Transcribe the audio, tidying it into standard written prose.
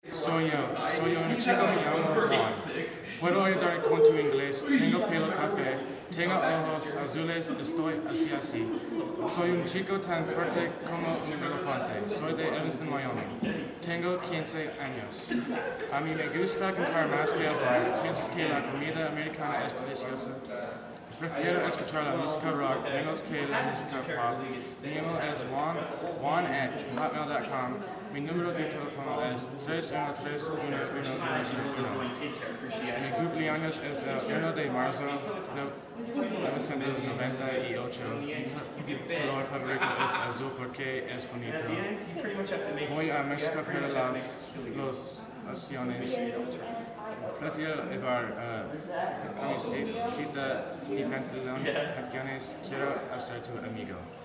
Soy un chico me llamo Juan. Puedo ayudar con tu inglés. Tengo pelo café. Tengo ojos azules. Estoy así. Soy un chico tan fuerte como un elefante. Soy de Evanston, Wyoming. Tengo 15 años. A mí me gusta cantar más que hablar. ¿Piensas que la comida americana es deliciosa? Prefiero escuchar la música rock menos que la música pop. Mi email es juan@hotmail.com. Mi número de teléfono es 313-1111. Mi cumpleaños es el 1 de marzo de 1998. Mi color favorito es azul porque es bonito. Voy a México para las vacaciones. Prefiero llevar camiseta y pantalones. Quiero ser tu amigo.